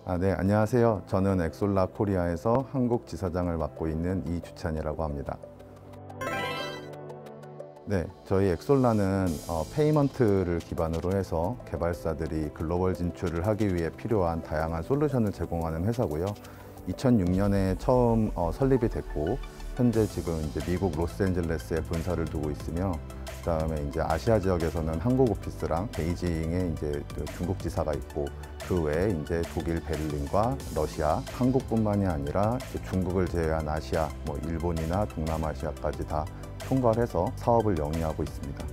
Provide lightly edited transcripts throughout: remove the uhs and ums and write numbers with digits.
네, 안녕하세요. 저는 엑솔라 코리아에서 한국 지사장을 맡고 있는 이주찬이라고 합니다. 네, 저희 엑솔라는 페이먼트를 기반으로 해서 개발사들이 글로벌 진출을 하기 위해 필요한 다양한 솔루션을 제공하는 회사고요. 2006년에 처음 설립이 됐고, 현재 지금 이제 미국 로스앤젤레스에 본사를 두고 있으며, 그다음에 이제 아시아 지역에서는 한국 오피스랑 베이징에 이제 중국 지사가 있고, 그 외에 이제 독일 베를린과 러시아, 한국뿐만이 아니라 중국을 제외한 아시아, 뭐 일본이나 동남아시아까지 다 통과를 해서 사업을 영위하고 있습니다.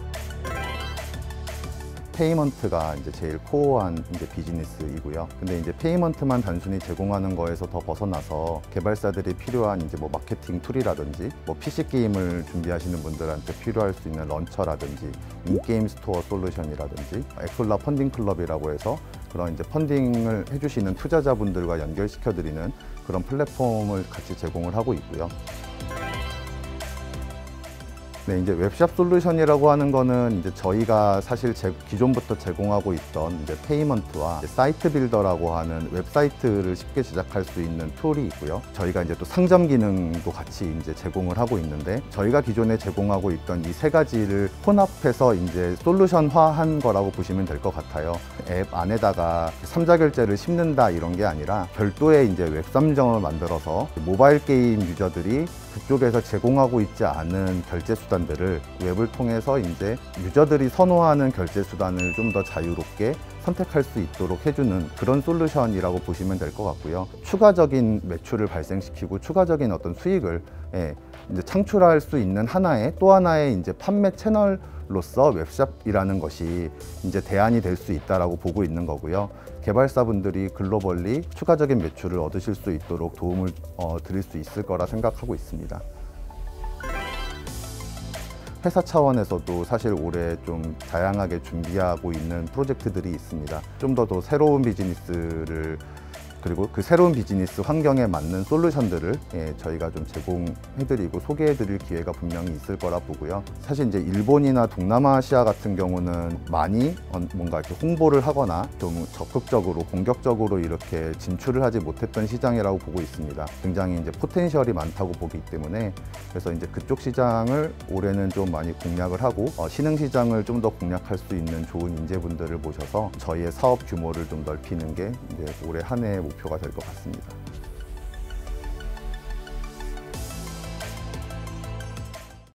페이먼트가 이제 제일 코어한 이제 비즈니스이고요. 근데 이제 페이먼트만 단순히 제공하는 거에서 더 벗어나서 개발사들이 필요한 이제 뭐 마케팅 툴이라든지 뭐 PC 게임을 준비하시는 분들한테 필요할 수 있는 런처라든지 인게임 스토어 솔루션이라든지 엑솔라 펀딩 클럽이라고 해서 그런 이제 펀딩을 해주시는 투자자분들과 연결시켜드리는 그런 플랫폼을 같이 제공을 하고 있고요. 네, 이제 웹샵 솔루션이라고 하는 거는 이제 저희가 사실 기존부터 제공하고 있던 이제 페이먼트와 사이트 빌더라고 하는 웹사이트를 쉽게 제작할 수 있는 툴이 있고요. 저희가 이제 또 상점 기능도 같이 이제 제공을 하고 있는데, 저희가 기존에 제공하고 있던 이 세 가지를 혼합해서 이제 솔루션화한 거라고 보시면 될 것 같아요. 앱 안에다가 삼자 결제를 심는다 이런 게 아니라 별도의 이제 웹상점을 만들어서 모바일 게임 유저들이 그쪽에서 제공하고 있지 않은 결제 수단들을 웹을 통해서 이제 유저들이 선호하는 결제 수단을 좀 더 자유롭게 선택할 수 있도록 해주는 그런 솔루션이라고 보시면 될 것 같고요. 추가적인 매출을 발생시키고 추가적인 어떤 수익을 이제 창출할 수 있는 또 하나의 이제 판매 채널로서 웹샵이라는 것이 이제 대안이 될 수 있다라고 보고 있는 거고요. 개발사분들이 글로벌리 추가적인 매출을 얻으실 수 있도록 도움을 드릴 수 있을 거라 생각하고 있습니다. 회사 차원에서도 사실 올해 좀 다양하게 준비하고 있는 프로젝트들이 있습니다. 좀 더 새로운 비즈니스를, 그리고 그 새로운 비즈니스 환경에 맞는 솔루션들을 저희가 좀 제공해드리고 소개해드릴 기회가 분명히 있을 거라 보고요. 사실 이제 일본이나 동남아시아 같은 경우는 많이 뭔가 이렇게 홍보를 하거나 좀 적극적으로 공격적으로 이렇게 진출을 하지 못했던 시장이라고 보고 있습니다. 굉장히 이제 포텐셜이 많다고 보기 때문에, 그래서 이제 그쪽 시장을 올해는 좀 많이 공략을 하고 신흥 시장을 좀 더 공략할 수 있는 좋은 인재분들을 모셔서 저희의 사업 규모를 좀 넓히는 게 이제 올해 한 해의 목표가 될 것 같습니다.